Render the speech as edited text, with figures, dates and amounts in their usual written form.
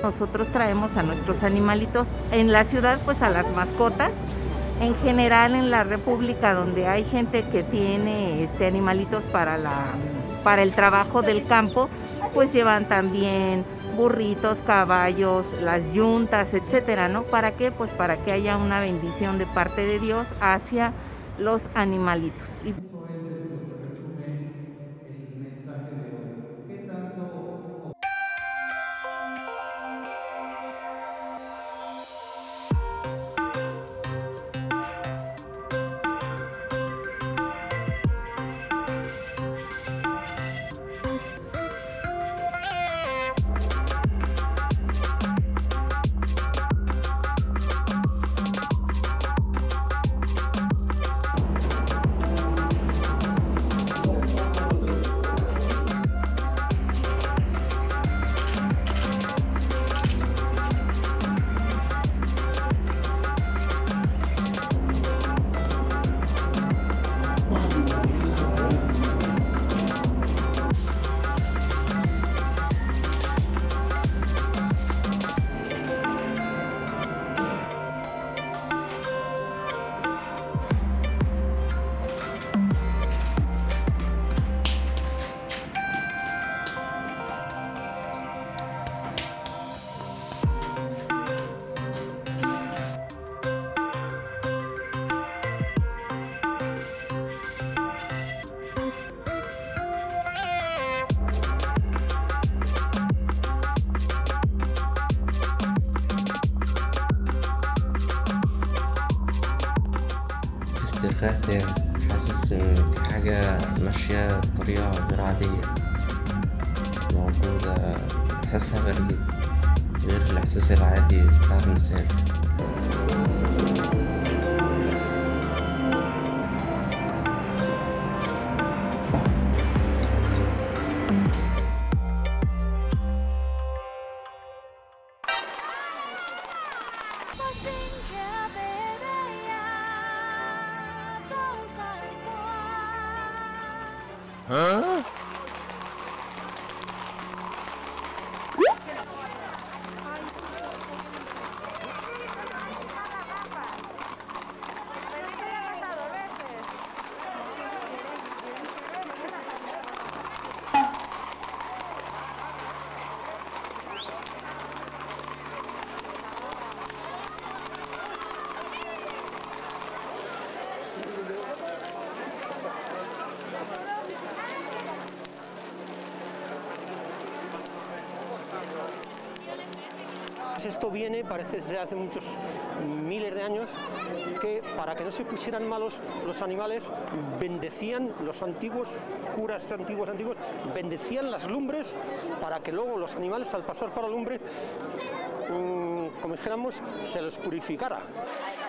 Nosotros traemos a nuestros animalitos en la ciudad, pues a las mascotas. En general en la República, donde hay gente que tiene animalitos para el trabajo del campo, pues llevan también burritos, caballos, las yuntas, etcétera, ¿no? ¿Para qué? Pues para que haya una bendición de parte de Dios hacia los animalitos. Eso es lo que resume el mensaje de hoy. ¿Qué tanto استرخاء تام، حاسس إن في حاجة ماشية بطريقة غير عادية موجودة، إحساسها غريب غير الإحساس العادي بتاع الإنسان. Esto viene, parece desde hace muchos miles de años, que para que no se pusieran malos los animales, bendecían los antiguos curas antiguos, bendecían las lumbres para que luego los animales al pasar por la lumbre, como dijéramos, se los purificara.